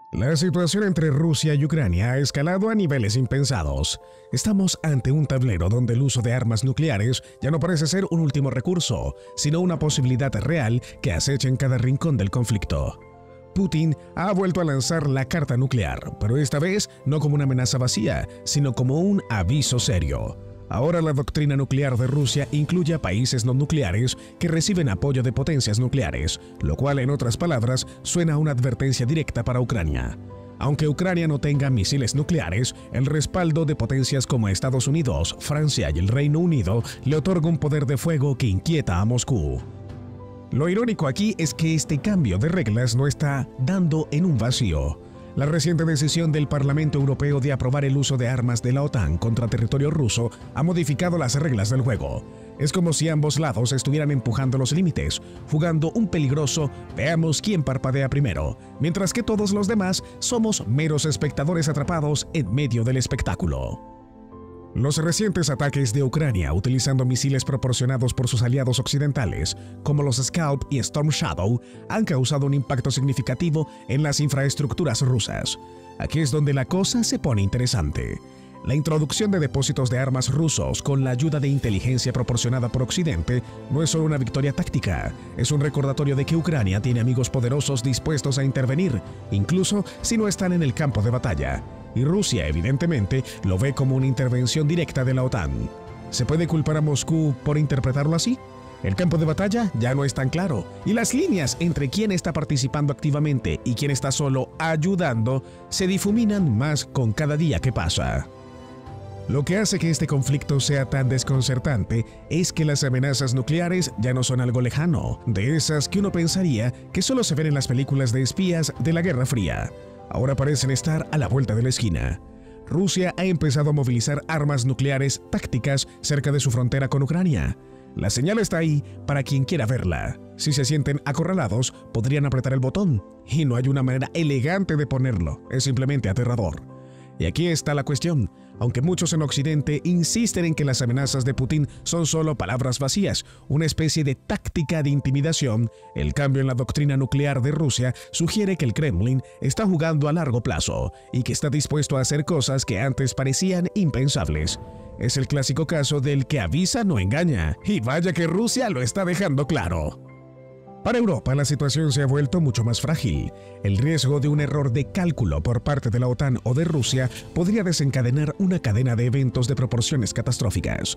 La situación entre Rusia y Ucrania ha escalado a niveles impensados. Estamos ante un tablero donde el uso de armas nucleares ya no parece ser un último recurso, sino una posibilidad real que acecha en cada rincón del conflicto. Putin ha vuelto a lanzar la carta nuclear, pero esta vez no como una amenaza vacía, sino como un aviso serio. Ahora la doctrina nuclear de Rusia incluye a países no nucleares que reciben apoyo de potencias nucleares, lo cual, en otras palabras, suena a una advertencia directa para Ucrania. Aunque Ucrania no tenga misiles nucleares, el respaldo de potencias como Estados Unidos, Francia y el Reino Unido le otorga un poder de fuego que inquieta a Moscú. Lo irónico aquí es que este cambio de reglas no está dando en un vacío. La reciente decisión del Parlamento Europeo de aprobar el uso de armas de la OTAN contra territorio ruso ha modificado las reglas del juego. Es como si ambos lados estuvieran empujando los límites, jugando un peligroso "veamos quién parpadea primero", mientras que todos los demás somos meros espectadores atrapados en medio del espectáculo. Los recientes ataques de Ucrania utilizando misiles proporcionados por sus aliados occidentales, como los Scalp y Storm Shadow, han causado un impacto significativo en las infraestructuras rusas. Aquí es donde la cosa se pone interesante. La introducción de depósitos de armas rusos con la ayuda de inteligencia proporcionada por Occidente no es solo una victoria táctica, es un recordatorio de que Ucrania tiene amigos poderosos dispuestos a intervenir, incluso si no están en el campo de batalla. Y Rusia, evidentemente, lo ve como una intervención directa de la OTAN. ¿Se puede culpar a Moscú por interpretarlo así? El campo de batalla ya no es tan claro, y las líneas entre quién está participando activamente y quién está solo ayudando se difuminan más con cada día que pasa. Lo que hace que este conflicto sea tan desconcertante es que las amenazas nucleares ya no son algo lejano, de esas que uno pensaría que solo se ven en las películas de espías de la Guerra Fría. Ahora parecen estar a la vuelta de la esquina. Rusia ha empezado a movilizar armas nucleares tácticas cerca de su frontera con Ucrania. La señal está ahí para quien quiera verla. Si se sienten acorralados, podrían apretar el botón, y no hay una manera elegante de ponerlo, es simplemente aterrador. Y aquí está la cuestión. Aunque muchos en Occidente insisten en que las amenazas de Putin son solo palabras vacías, una especie de táctica de intimidación, el cambio en la doctrina nuclear de Rusia sugiere que el Kremlin está jugando a largo plazo y que está dispuesto a hacer cosas que antes parecían impensables. Es el clásico caso del que avisa no engaña, y vaya que Rusia lo está dejando claro. Para Europa, la situación se ha vuelto mucho más frágil. El riesgo de un error de cálculo por parte de la OTAN o de Rusia podría desencadenar una cadena de eventos de proporciones catastróficas.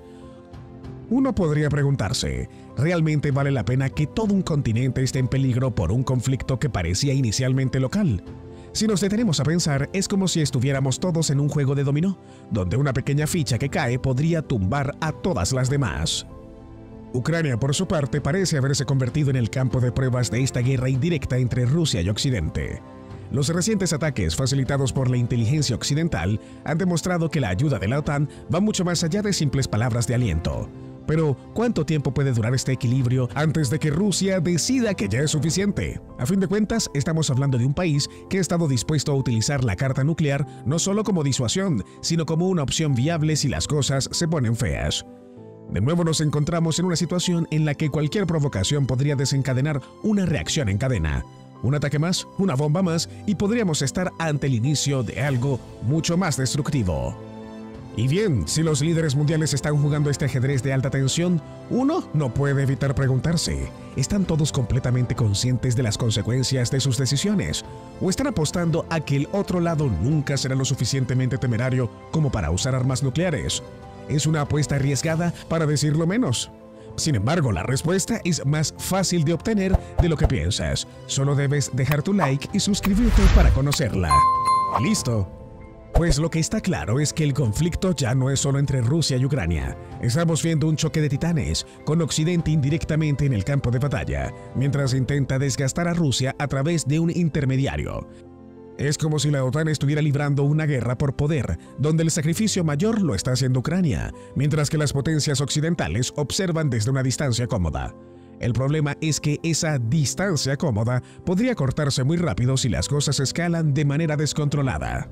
Uno podría preguntarse, ¿realmente vale la pena que todo un continente esté en peligro por un conflicto que parecía inicialmente local? Si nos detenemos a pensar, es como si estuviéramos todos en un juego de dominó, donde una pequeña ficha que cae podría tumbar a todas las demás. Ucrania, por su parte, parece haberse convertido en el campo de pruebas de esta guerra indirecta entre Rusia y Occidente. Los recientes ataques facilitados por la inteligencia occidental han demostrado que la ayuda de la OTAN va mucho más allá de simples palabras de aliento. Pero, ¿cuánto tiempo puede durar este equilibrio antes de que Rusia decida que ya es suficiente? A fin de cuentas, estamos hablando de un país que ha estado dispuesto a utilizar la carta nuclear no solo como disuasión, sino como una opción viable si las cosas se ponen feas. De nuevo nos encontramos en una situación en la que cualquier provocación podría desencadenar una reacción en cadena. Un ataque más, una bomba más, y podríamos estar ante el inicio de algo mucho más destructivo. Y bien, si los líderes mundiales están jugando este ajedrez de alta tensión, uno no puede evitar preguntarse, ¿están todos completamente conscientes de las consecuencias de sus decisiones? ¿O están apostando a que el otro lado nunca será lo suficientemente temerario como para usar armas nucleares? Es una apuesta arriesgada, para decirlo menos. Sin embargo, la respuesta es más fácil de obtener de lo que piensas. Solo debes dejar tu like y suscribirte para conocerla. ¡Listo! Pues lo que está claro es que el conflicto ya no es solo entre Rusia y Ucrania. Estamos viendo un choque de titanes, con Occidente indirectamente en el campo de batalla, mientras intenta desgastar a Rusia a través de un intermediario. Es como si la OTAN estuviera librando una guerra por poder, donde el sacrificio mayor lo está haciendo Ucrania, mientras que las potencias occidentales observan desde una distancia cómoda. El problema es que esa distancia cómoda podría cortarse muy rápido si las cosas escalan de manera descontrolada.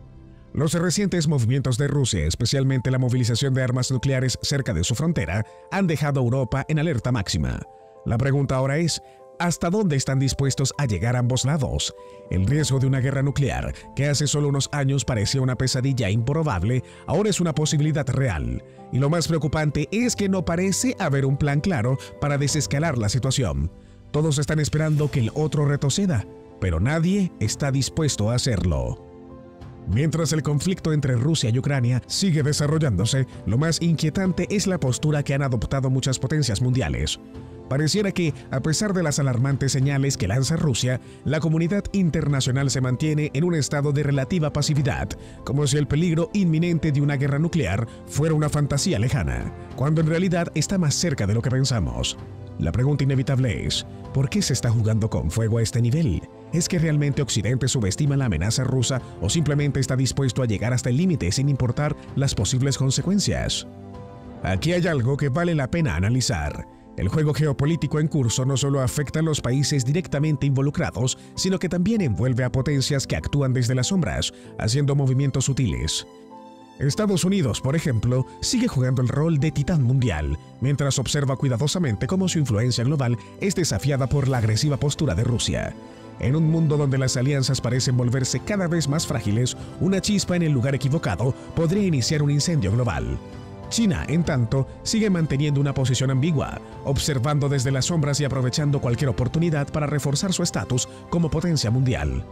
Los recientes movimientos de Rusia, especialmente la movilización de armas nucleares cerca de su frontera, han dejado a Europa en alerta máxima. La pregunta ahora es, ¿hasta dónde están dispuestos a llegar ambos lados? El riesgo de una guerra nuclear, que hace solo unos años parecía una pesadilla improbable, ahora es una posibilidad real. Y lo más preocupante es que no parece haber un plan claro para desescalar la situación. Todos están esperando que el otro retroceda, pero nadie está dispuesto a hacerlo. Mientras el conflicto entre Rusia y Ucrania sigue desarrollándose, lo más inquietante es la postura que han adoptado muchas potencias mundiales. Pareciera que, a pesar de las alarmantes señales que lanza Rusia, la comunidad internacional se mantiene en un estado de relativa pasividad, como si el peligro inminente de una guerra nuclear fuera una fantasía lejana, cuando en realidad está más cerca de lo que pensamos. La pregunta inevitable es, ¿por qué se está jugando con fuego a este nivel? ¿Es que realmente Occidente subestima la amenaza rusa o simplemente está dispuesto a llegar hasta el límite sin importar las posibles consecuencias? Aquí hay algo que vale la pena analizar. El juego geopolítico en curso no solo afecta a los países directamente involucrados, sino que también envuelve a potencias que actúan desde las sombras, haciendo movimientos sutiles. Estados Unidos, por ejemplo, sigue jugando el rol de titán mundial, mientras observa cuidadosamente cómo su influencia global es desafiada por la agresiva postura de Rusia. En un mundo donde las alianzas parecen volverse cada vez más frágiles, una chispa en el lugar equivocado podría iniciar un incendio global. China, en tanto, sigue manteniendo una posición ambigua, observando desde las sombras y aprovechando cualquier oportunidad para reforzar su estatus como potencia mundial.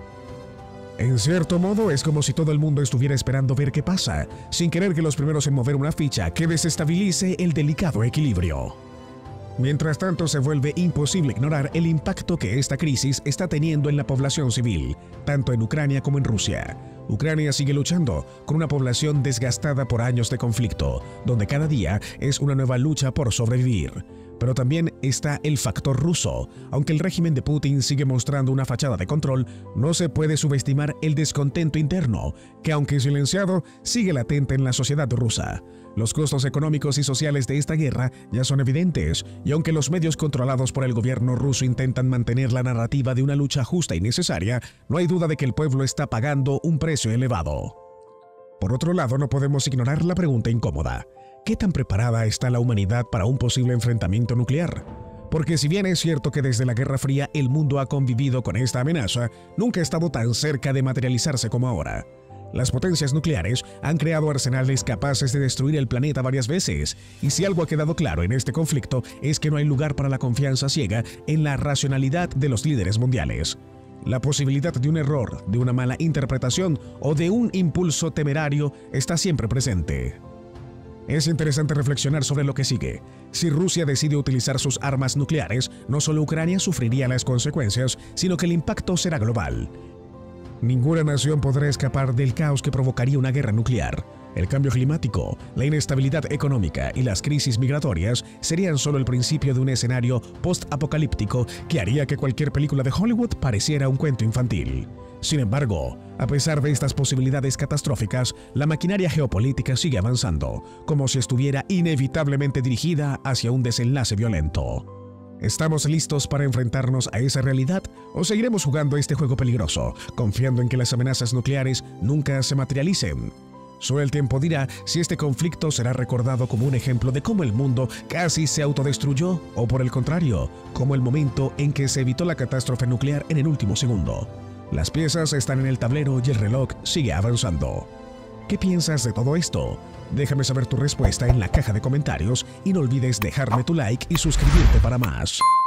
En cierto modo, es como si todo el mundo estuviera esperando ver qué pasa, sin querer que los primeros en mover una ficha que desestabilice el delicado equilibrio. Mientras tanto, se vuelve imposible ignorar el impacto que esta crisis está teniendo en la población civil, tanto en Ucrania como en Rusia. Ucrania sigue luchando con una población desgastada por años de conflicto, donde cada día es una nueva lucha por sobrevivir. Pero también está el factor ruso. Aunque el régimen de Putin sigue mostrando una fachada de control, no se puede subestimar el descontento interno, que aunque silenciado, sigue latente en la sociedad rusa. Los costos económicos y sociales de esta guerra ya son evidentes, y aunque los medios controlados por el gobierno ruso intentan mantener la narrativa de una lucha justa y necesaria, no hay duda de que el pueblo está pagando un precio elevado. Por otro lado, no podemos ignorar la pregunta incómoda: ¿qué tan preparada está la humanidad para un posible enfrentamiento nuclear? Porque si bien es cierto que desde la Guerra Fría el mundo ha convivido con esta amenaza, nunca ha estado tan cerca de materializarse como ahora. Las potencias nucleares han creado arsenales capaces de destruir el planeta varias veces, y si algo ha quedado claro en este conflicto es que no hay lugar para la confianza ciega en la racionalidad de los líderes mundiales. La posibilidad de un error, de una mala interpretación o de un impulso temerario está siempre presente. Es interesante reflexionar sobre lo que sigue. Si Rusia decide utilizar sus armas nucleares, no solo Ucrania sufriría las consecuencias, sino que el impacto será global. Ninguna nación podrá escapar del caos que provocaría una guerra nuclear. El cambio climático, la inestabilidad económica y las crisis migratorias serían solo el principio de un escenario post-apocalíptico que haría que cualquier película de Hollywood pareciera un cuento infantil. Sin embargo, a pesar de estas posibilidades catastróficas, la maquinaria geopolítica sigue avanzando, como si estuviera inevitablemente dirigida hacia un desenlace violento. ¿Estamos listos para enfrentarnos a esa realidad o seguiremos jugando este juego peligroso, confiando en que las amenazas nucleares nunca se materialicen? Solo el tiempo dirá si este conflicto será recordado como un ejemplo de cómo el mundo casi se autodestruyó o, por el contrario, como el momento en que se evitó la catástrofe nuclear en el último segundo. Las piezas están en el tablero y el reloj sigue avanzando. ¿Qué piensas de todo esto? Déjame saber tu respuesta en la caja de comentarios y no olvides dejarme tu like y suscribirte para más.